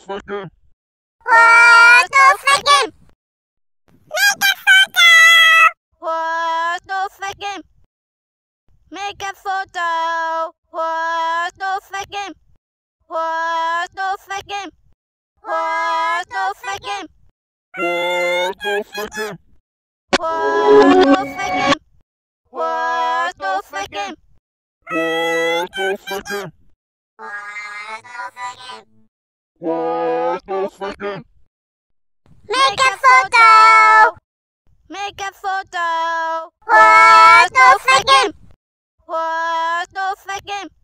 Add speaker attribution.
Speaker 1: freaking?
Speaker 2: What's no freaking? Make a photo. What's no freaking? What's no freaking? What's no freaking?
Speaker 1: What's no freaking?
Speaker 2: What's no freaking? What's no freaking?
Speaker 1: What's no freaking? What's no freaking?
Speaker 2: Make a photo. Make a photo. What's no freaking? What's no freaking?